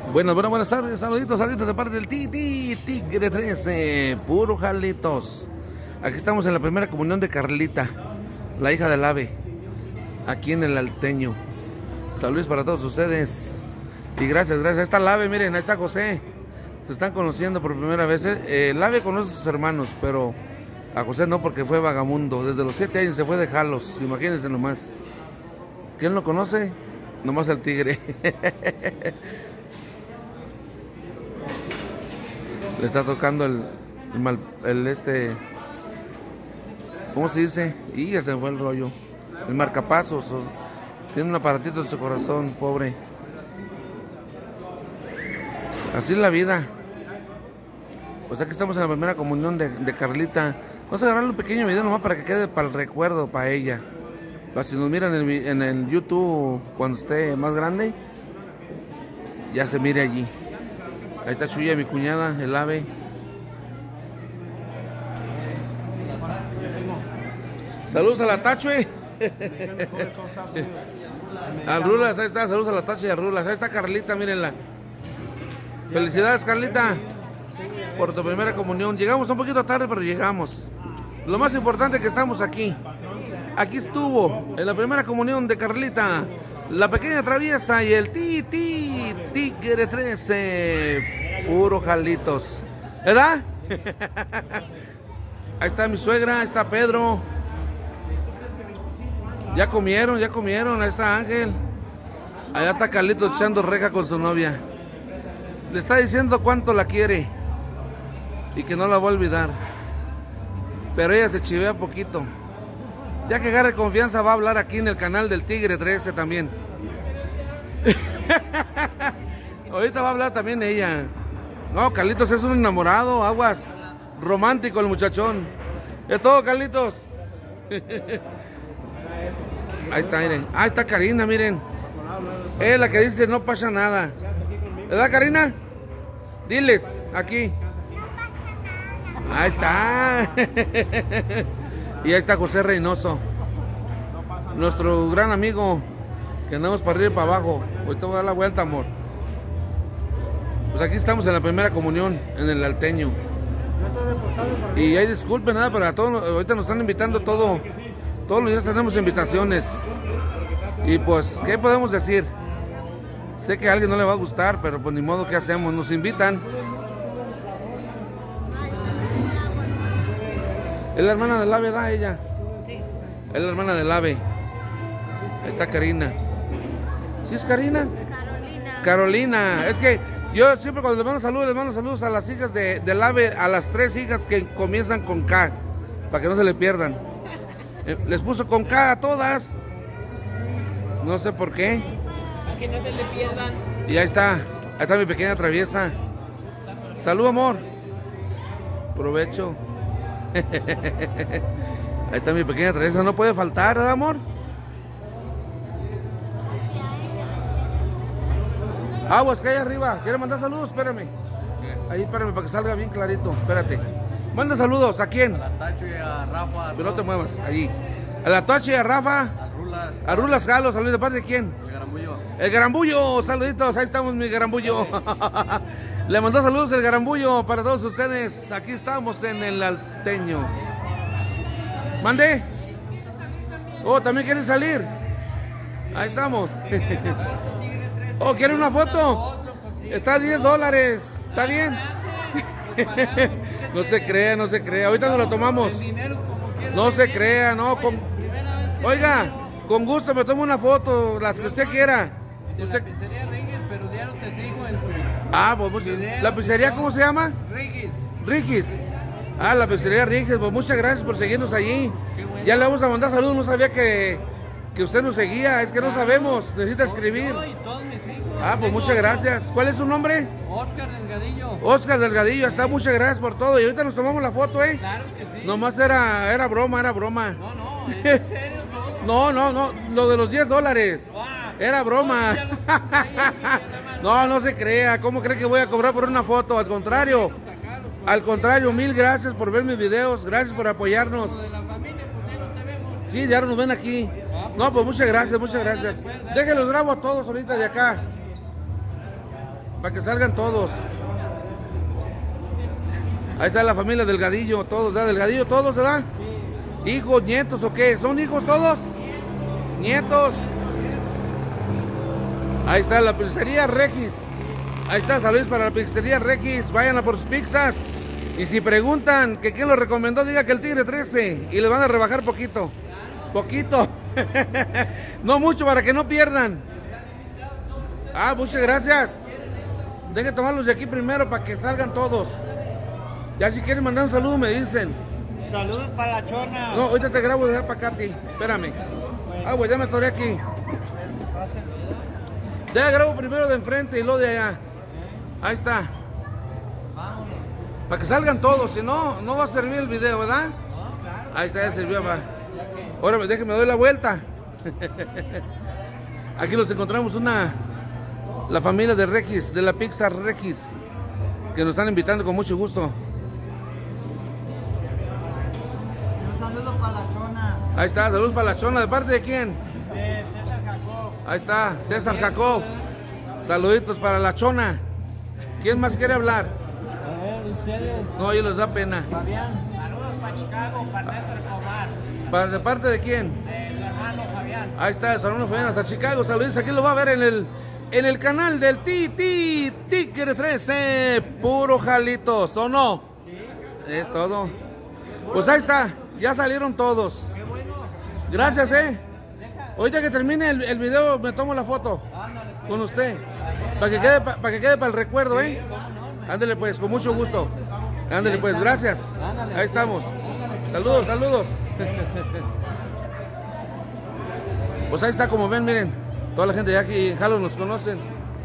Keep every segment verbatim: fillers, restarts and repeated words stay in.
Buenas, buenas, buenas tardes, saluditos, saluditos de parte del Titi Tigre trece, puro Jalitos. Aquí estamos en la primera comunión de Carlita, la hija del ave, aquí en el Alteño. Saludos para todos ustedes y gracias, gracias. Ahí está el ave, miren, ahí está José. Se están conociendo por primera vez. Eh, el ave conoce a sus hermanos, pero a José no, porque fue vagamundo. Desde los siete años se fue de Jalos, imagínense nomás. ¿Quién lo conoce? Nomás el tigre. Le está tocando el, el, mal, el este, ¿cómo se dice? Y ya se fue el rollo. El marcapasos. O, tiene un aparatito en su corazón, pobre. Así es la vida. Pues aquí estamos en la primera comunión de, de Carlita. Vamos a agarrarle un pequeño video nomás para que quede para el recuerdo, para ella. Para si nos miran en el, en el YouTube cuando esté más grande, ya se mire allí. Ahí está Chuya, mi cuñada, el ave. Saludos a la Tachue. A Rulas, ahí está, saludos a la Tachue y a Rulas. Ahí está Carlita, mírenla. Felicidades, Carlita, por tu primera comunión. Llegamos un poquito tarde, pero llegamos. Lo más importante es que estamos aquí. Aquí estuvo, en la primera comunión de Carlita, la pequeña traviesa y el Titi Tigre trece, puro Jalitos, ¿verdad? Ahí está mi suegra, ahí está Pedro. Ya comieron, ya comieron, ahí está Ángel. Allá está Carlitos echando reja con su novia. Le está diciendo cuánto la quiere y que no la va a olvidar. Pero ella se chivea poquito. Ya que agarre confianza va a hablar aquí en el canal del Tigre trece también. Ahorita va a hablar también ella. No, Carlitos es un enamorado, aguas. Romántico el muchachón. Es todo, Carlitos. Ahí está, miren. Ahí está Karina, miren. Es la que dice no pasa nada. ¿Verdad, Karina? Diles, aquí. Ahí está. Y ahí está José Reynoso, nuestro gran amigo, que andamos para arriba y para abajo. Hoy te voy a dar la vuelta, amor. Pues aquí estamos en la primera comunión, en el Alteño. Y ahí disculpen, nada, pero a todos, ahorita nos están invitando todo. Todos los días tenemos invitaciones. Y pues, ¿qué podemos decir? Sé que a alguien no le va a gustar, pero pues ni modo, ¿qué hacemos? Nos invitan. Es la hermana del ave, ¿da ella? Sí. Es la hermana del ave. Ahí está Karina. ¿Sí es Karina? Carolina. Carolina. Es que yo siempre cuando les mando saludos, les mando saludos a las hijas de, del ave, a las tres hijas que comienzan con K, para que no se le pierdan. Les puso con K a todas. No sé por qué. Para que no se le pierdan. Y ahí está. Ahí está mi pequeña traviesa. Salud, amor. Provecho. Ahí está mi pequeña traviesa, no puede faltar, ¿verdad, amor? Aguas, que hay arriba. ¿Quiere mandar saludos? Espérame. Ahí, espérame, para que salga bien clarito. Espérate. Manda saludos, ¿a quién? A la Tacho y a Rafa. Pero no te muevas, allí. A la Tacho y a Rafa. A Rulas. A Rulas Galo, saludos de parte de quién? El Garambullo. El Garambullo, saluditos, ahí estamos, mi Garambullo. Le mandó saludos el Garambullo para todos ustedes. Aquí estamos en el Alteño. ¿Mande? Oh, ¿también quieren salir? Ahí estamos. Oh, ¿quieren una foto? Está a diez dólares. ¿Está bien? No se crea, no se crea. Ahorita nos lo tomamos. No se crea, no. Con... Oiga, con gusto me tomo una foto, las que usted quiera. Usted... Ah, pues la pizzería, ¿cómo se llama? Rigis. Rigis. Ah, la pizzería Rigis, pues muchas gracias por seguirnos allí. Bueno. Ya le vamos a mandar saludos, no sabía que, que usted nos seguía, es que no sabemos, necesita escribir. Ah, pues muchas gracias. ¿Cuál es su nombre? Oscar Delgadillo. Oscar Delgadillo, está, muchas gracias por todo. Y ahorita nos tomamos la foto, ¿eh? Claro que sí. Nomás era, era broma, era broma. No, no, ¿en serio todo? No, no, no, lo de los diez dólares. Era broma. No, no se crea. ¿Cómo cree que voy a cobrar por una foto? Al contrario. Al contrario, mil gracias por ver mis videos. Gracias por apoyarnos. Sí, ya nos ven aquí. No, pues muchas gracias, muchas gracias. Déjenlos grabo a todos ahorita de acá. para que salgan todos. Ahí está la familia Delgadillo, todos, ¿verdad? Delgadillo, todos, ¿verdad? Sí. ¿Hijos, nietos o qué? ¿Son hijos todos? ¿Nietos? Ahí está la pizzería Regis. Ahí está, saludos para la pizzería Regis. Vayan a por sus pizzas. Y si preguntan que quién lo recomendó, diga que el Tigre trece. Y les van a rebajar poquito. Poquito. No mucho para que no pierdan. Ah, muchas gracias. Deje tomarlos de aquí primero para que salgan todos. Ya si quieren mandar un saludo me dicen. Saludos para la chona. No, ahorita te grabo de allá para acá a ti. Espérame. Ah, pues ya me atoré aquí. Ya grabo primero de enfrente y luego de allá. Ahí está. Para que salgan todos, si no, no va a servir el video, ¿verdad? Ahí está, ya sirvió, va. Ahora déjenme doy la vuelta. Aquí los encontramos una, la familia de Regis, de la pizza Regis, que nos están invitando con mucho gusto. Un saludo para la chona. Ahí está, saludos para la chona, ¿de parte de quién? De César Jacob. Ahí está, César Jacob. Saluditos para la chona. ¿Quién más quiere hablar? A ver, ustedes. No, a ellos les da pena. Fabián. Saludos para Chicago, para Néstor Comar. ¿Para, ¿De parte de quién? De su hermano Fabián. Ahí está, su hermano Fabián, hasta Chicago. Saludos, aquí lo va a ver en el, en el canal del T T Tigre trece. Puro Jalitos, ¿o no? Sí. Es todo. Pues ahí está, ya salieron todos. Qué bueno. Gracias, eh. Ahorita que termine el, el video me tomo la foto con usted. Para que quede para que quede para el recuerdo, ¿eh? Ándale pues, con mucho gusto. Ándale pues, gracias. Ahí estamos. Saludos, saludos. Pues ahí está, como ven, miren. Toda la gente de aquí en Jalo nos conocen.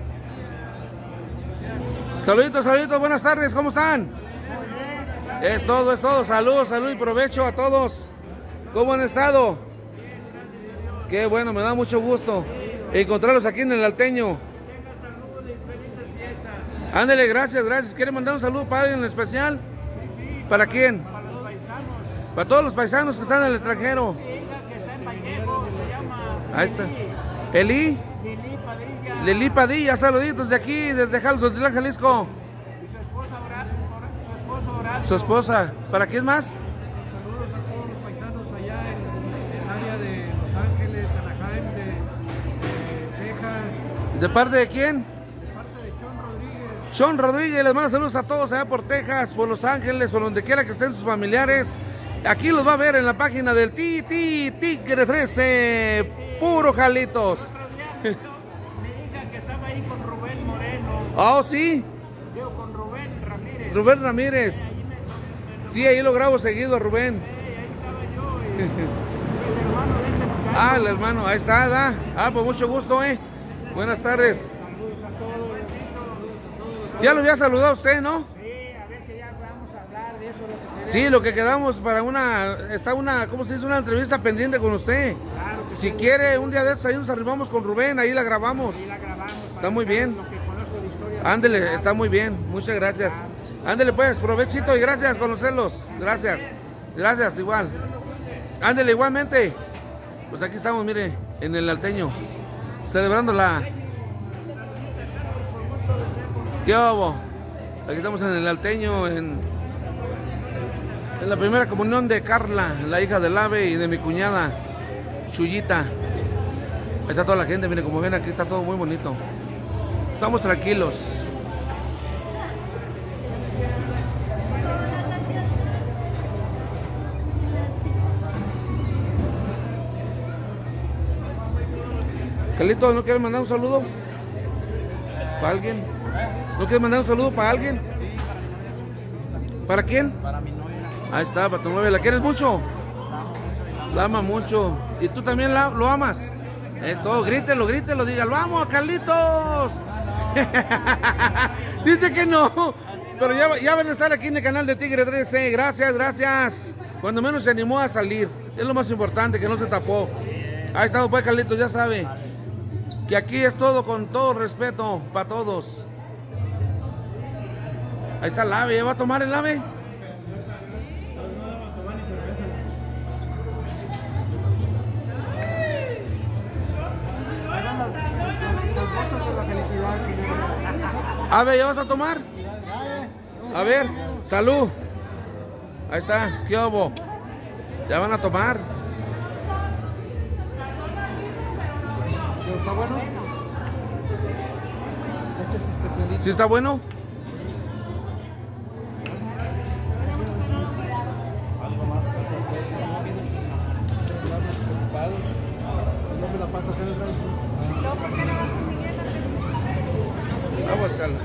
Saluditos, saluditos, buenas tardes, ¿cómo están? Es todo, es todo. Saludos, salud y provecho a todos. ¿Cómo han estado? Qué bueno, me da mucho gusto encontrarlos aquí en el Alteño. Ándale, gracias, gracias. ¿Quiere mandar un saludo para alguien en especial? ¿Para quién? Para los paisanos. Para todos los paisanos que están en el extranjero. Mi hija que está en Vallejo, se llama Ahí está. Eli. Lili Padilla. Lili Padilla, saluditos de aquí, desde Jalo, Sotilán, Jalisco. Y su esposa Horacio. Su esposo Horacio. Su esposa. ¿Para quién más? Saludos a todos los paisanos allá en el área de Los Ángeles, Anaheim, de, de Texas, ¿De parte de quién? de parte de Sean Rodríguez. Sean Rodríguez, les mando saludos a todos allá por Texas, por Los Ángeles, por donde quiera que estén sus familiares. Aquí los va a ver en la página del T T Tigre trece. Puro Jalitos. Mi hija que estaba ahí con Rubén Moreno. Oh, sí. Yo con Rubén Ramírez. Rubén Ramírez. Sí, ahí lo grabo seguido a Rubén. Ahí estaba yo y el hermano de este muchacho. Ah, el hermano, ahí está, ¿da? Ah, pues mucho gusto, ¿eh? Buenas tardes. Ya lo había saludado usted, ¿no? Sí, a ver que ya vamos a hablar de eso. Lo que Sí, lo que quedamos para una, está una, ¿cómo se dice? Una entrevista pendiente con usted. Claro que Si sí. quiere, un día de estos ahí nos arrimamos con Rubén, ahí la grabamos. Y la grabamos. para Está muy bien. Lo que conozco de historia. Ándele, está muy bien, muchas gracias. Ándele pues, provechito y gracias conocerlos. Gracias, gracias, igual. Ándele, igualmente. Pues aquí estamos, mire, en el Alteño, celebrando la... ¿Qué hubo? Aquí estamos en el Alteño, en, en la primera comunión de Carla, la hija del Ave, y de mi cuñada, Chuyita. Ahí está toda la gente, mire, como ven, aquí está todo muy bonito. Estamos tranquilos. Carlito, ¿no quieres mandar un saludo? ¿Para alguien? ¿No quieres mandar un saludo para alguien? ¿Para quién? Para mi novia. Ahí está, para tu novia. ¿La quieres mucho? La ama mucho. ¿Y tú también la, lo amas? Es todo, grítelo, grítelo, diga, lo amo a Carlitos. Dice que no, pero ya, ya van a estar aquí en el canal de Tigre trece. Gracias, gracias. Cuando menos se animó a salir. Es lo más importante, que no se tapó. Ahí está, pues, Carlitos, ya sabe que aquí es todo con todo respeto para todos. Ahí está el ave, ¿ya va a tomar el ave? Hagan los, los, los votos de la felicidad, señor. A ver, ¿ya vas a tomar? A ver, salud. Ahí está, ¿qué hubo? Ya van a tomar. ¿Está bueno? Este es especialista. ¿Sí está bueno? Vamos, Carla.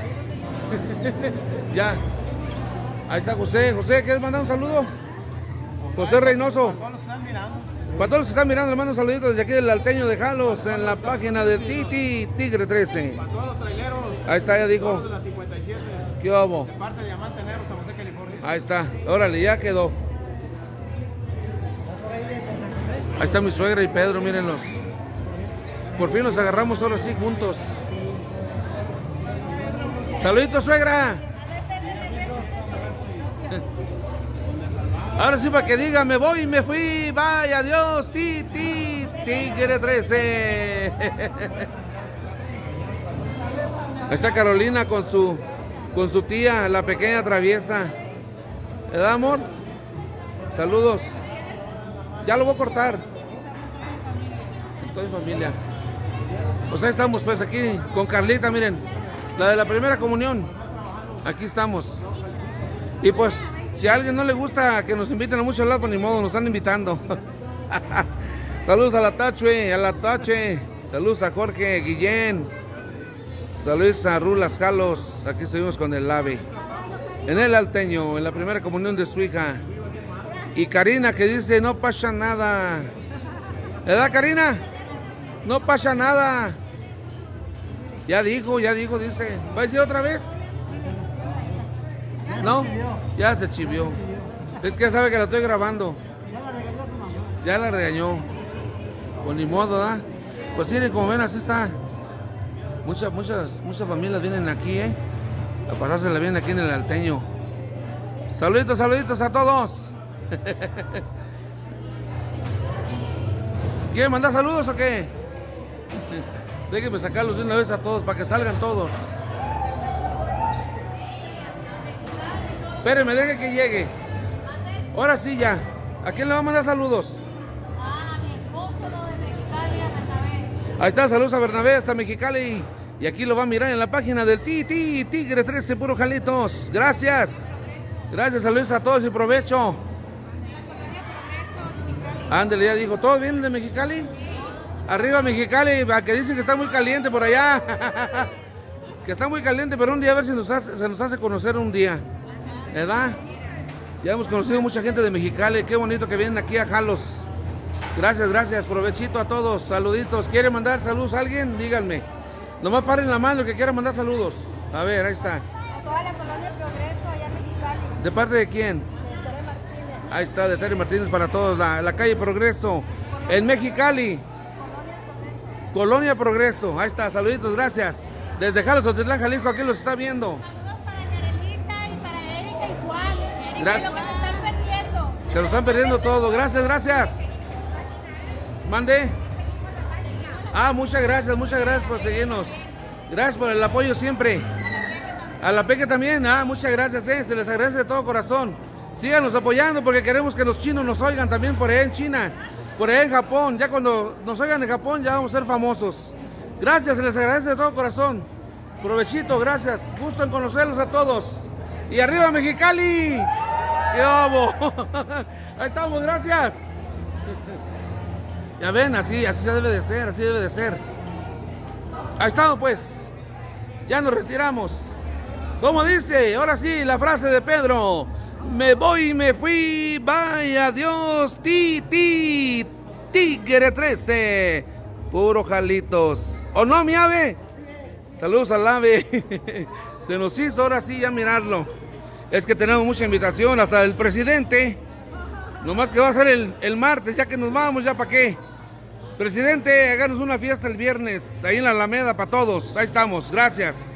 Ya. Ahí está José. José, ¿quieres mandar un saludo? José Reynoso. Para todos los que están mirando. Para todos los que están mirando, les mando un saludito desde aquí del Alteño de Jalos, en la página de Titi Tigre trece. Para todos los traileros. Ahí está, ya dijo. Todos de la cincuenta y siete. ¿Qué hubo? De parte de Diamante Negro, San José, California. Ahí está. Órale, ya quedó. Ahí está mi suegra y Pedro, mírenlos. Por fin los agarramos ahora sí juntos. Saluditos, suegra. Ahora sí, para que diga, me voy y me fui. Vaya, adiós, Titi Tigre trece. Ahí está Carolina con su, con su tía, la pequeña traviesa. ¿Verdad, amor? Saludos. Ya lo voy a cortar. Estoy en familia. Pues ahí estamos, pues, aquí con Carlita, miren. La de la primera comunión. Aquí estamos. Y pues, si a alguien no le gusta que nos inviten a muchos lados, pues ni modo, nos están invitando. Saludos a la Tachue, a la Tache. Saludos a Jorge Guillén. Saludos a Rulas Jalos. Aquí estuvimos con el Ave. En el Alteño, en la primera comunión de su hija. Y Karina que dice, no pasa nada. ¿Verdad, Karina? No pasa nada. Ya dijo, ya dijo, dice. ¿Va a decir otra vez? ¿No? Ya se chivió. Es que ya sabe que la estoy grabando. Ya la regañó su mamá. Ya la regañó. Pues ni modo, ¿verdad? Pues miren, como ven, así está. Muchas, muchas, muchas familias vienen aquí, ¿eh? A pasársela bien aquí en el Alteño. Saluditos, saluditos a todos. ¿Quieren mandar saludos o qué? Déjenme sacarlos de una vez a todos para que salgan todos. Espérenme, deje que llegue. Ahora sí ya. ¿A quién le va a mandar saludos? A mi esposo de Mexicali, a Bernabé. Ahí está, saludos a Bernabé hasta Mexicali. Y aquí lo va a mirar en la página del Titi Tigre trece, puro Jalitos. Gracias. Gracias, saludos a todos y provecho. Ándale, ya dijo, ¿todo bien de Mexicali? Arriba Mexicali, que dicen que está muy caliente por allá. Que está muy caliente, pero un día a ver si nos hace, se nos hace conocer un día. ¿Verdad? Ya hemos conocido mucha gente de Mexicali. Qué bonito que vienen aquí a Jalos. Gracias, gracias. Provechito a todos. Saluditos. ¿Quiere mandar saludos a alguien? Díganme. Nomás paren la mano el que quiera mandar saludos. A ver, ahí está. A toda la colonia Progreso, allá en Mexicali. ¿De parte de quién? De Tere Martínez. Ahí está, de Tere Martínez para todos. La, la calle Progreso. En Mexicali. Colonia Progreso. Colonia Progreso. Ahí está. Saluditos, gracias. Desde Jalos, Otitlán, Jalisco. Aquí los está viendo. Saludos para Yarelita y para Erika y Juan. Erika, Gracias. lo que se están perdiendo. Se lo están perdiendo todo. Gracias, gracias. Mande. Ah, muchas gracias, muchas gracias por seguirnos. Gracias por el apoyo siempre. A la Peque también. Ah, muchas gracias, eh. Se les agradece de todo corazón. Síganos apoyando porque queremos que los chinos nos oigan también por allá en China, por allá en Japón. Ya cuando nos oigan en Japón ya vamos a ser famosos. Gracias, se les agradece de todo corazón. Provechito, gracias. Gusto en conocerlos a todos. Y arriba Mexicali. ¡Qué obo! Ahí estamos, gracias. Ya ven, así, así se debe de ser, así debe de ser. Ahí estamos, pues. Ya nos retiramos. Como dice, ahora sí, la frase de Pedro. Me voy y me fui, vaya Dios, Titi Tigre trece. Puro Jalitos. ¿O no, mi ave? Saludos al ave. Se nos hizo ahora sí ya mirarlo. Es que tenemos mucha invitación, hasta del presidente. Nomás que va a ser el, el martes, ya que nos vamos, ya para qué. Presidente, háganos una fiesta el viernes, ahí en la Alameda para todos. Ahí estamos, gracias.